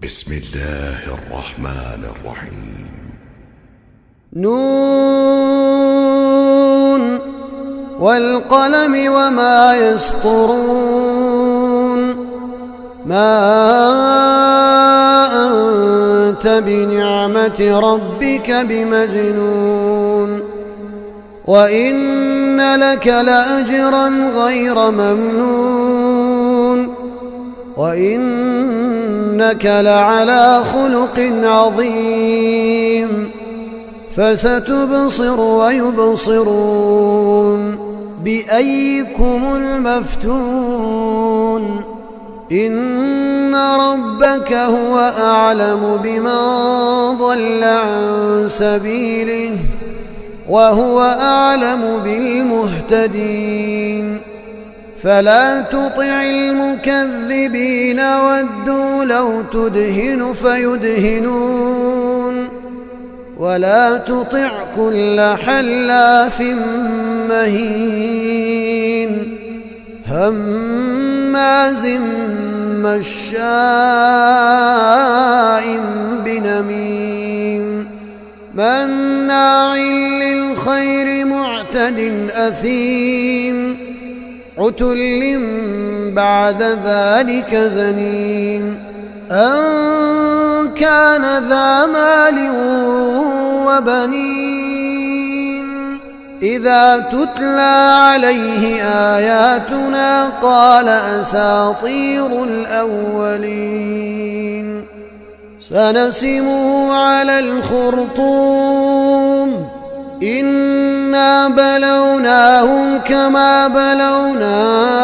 بسم الله الرحمن الرحيم. نون والقلم وما يسطرون. ما أنت بنعمة ربك بمجنون. وإن لك لأجرا غير ممنون. وإنك لعلى خلق عظيم. فستبصر ويبصرون بأيكم المفتون. إن ربك هو أعلم بمن ضل عن سبيله وهو أعلم بالمهتدين. فلا تطع المكذبين ودوا لو تدهن فيدهنون. ولا تطع كل حلاف مهين هماز مشاء بنميم مناع للخير معتد أثيم عتل بعد ذلك زنيم أن كان ذا مال وبنين. إذا تتلى عليه آياتنا قال أساطير الأولين. سنسمه على الخرطوم. إنا بلوناهم كما بلونا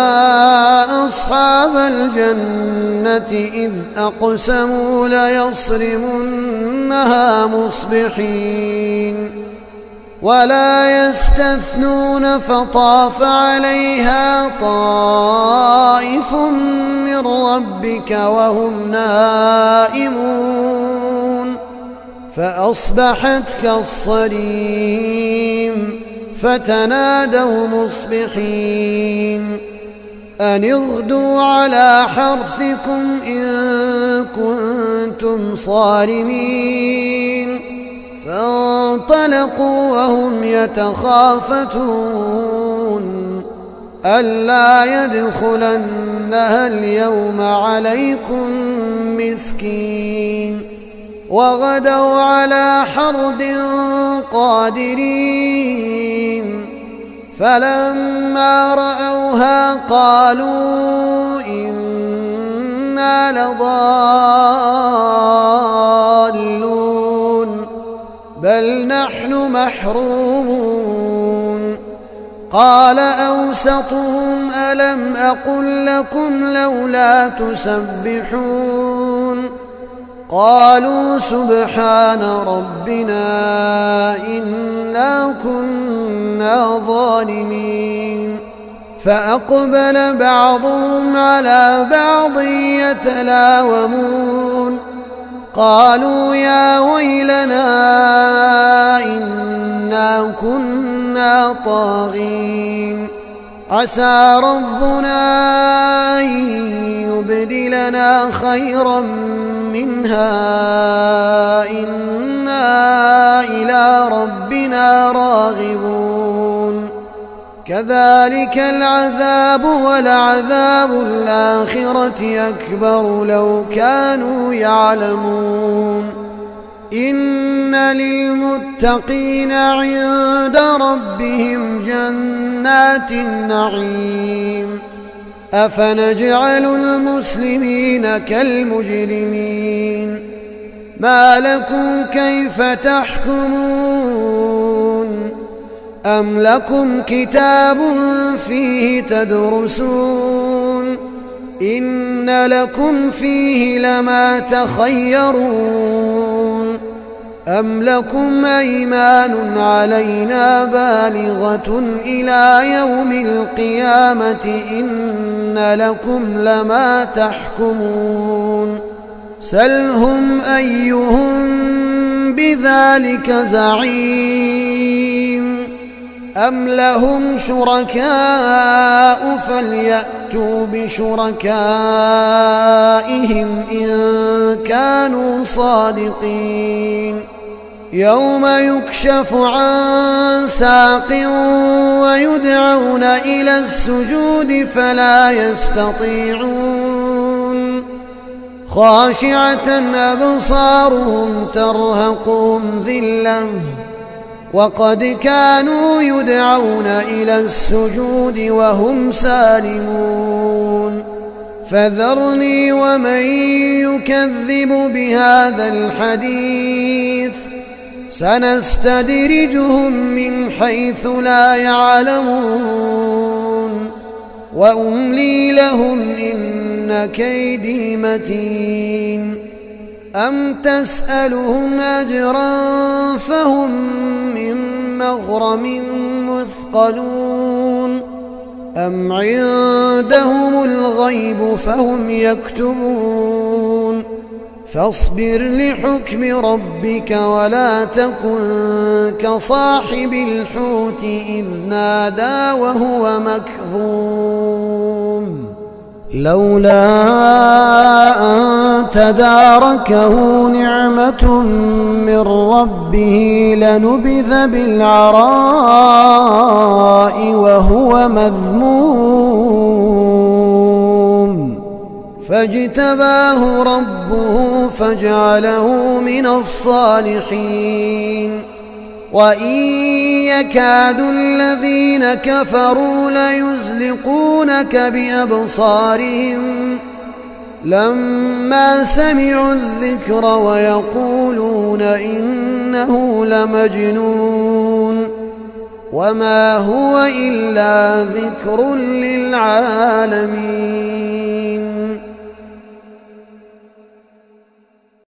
أصحاب الجنة إذ أقسموا ليصرمنها مصبحين ولا يستثنون فطاف عليها طائف من ربك وهم نائمون فأصبحت كالصريم. فتنادوا مصبحين أن اغدوا على حرثكم إن كنتم صارمين. فانطلقوا وهم يتخافتون ألا يدخلنها اليوم عليكم مسكين. وغدوا على حرد قادرين. فلما رأوها قالوا إنا لضالون بل نحن محرومون. قال أوسطهم ألم أقل لكم لولا تسبحون. قالوا سبحان ربنا إنا كنا ظالمين. فأقبل بعضهم على بعض يتلاومون. قالوا يا ويلنا إنا كنا طاغين. عسى ربنا أن يبدلنا خيرا منها إنا إلى ربنا راغبون. كذلك العذاب ولعذاب الآخرة أكبر لو كانوا يعلمون. إن للمتقين عند ربهم جنات النعيم. أفنجعل المسلمين كالمجرمين. ما لكم كيف تحكمون. أم لكم كتاب فيه تدرسون. إن لكم فيه لما تخيرون. أم لكم أيمان علينا بالغة إلى يوم القيامة إن لكم لما تحكمون. سلهم أيهم بذلك زعيم. أم لهم شركاء فليأتوا فليأتوا بشركائهم إن كانوا صادقين يوم يكشف عن ساق ويدعون إلى السجود فلا يستطيعون خاشعة أبصارهم ترهقهم ذلة وقد كانوا يدعون إلى السجود وهم سالمون فذرني ومن يكذب بهذا الحديث سنستدرجهم من حيث لا يعلمون وأملي لهم إن كيدي متين أم تسألهم أجرا فهم من مغرم مثقلون أم عندهم الغيب فهم يكتبون فاصبر لحكم ربك ولا تكن كصاحب الحوت إذ نادى وهو مكظوم لولا أن تداركه نعمة من ربه لنبذ بالعراء وهو مذموم فاجتباه ربه فجعله من الصالحين وإن يكاد الذين كفروا ليزلقونك بأبصارهم لما سمعوا الذكر ويقولون إنه لمجنون وما هو إلا ذكر للعالمين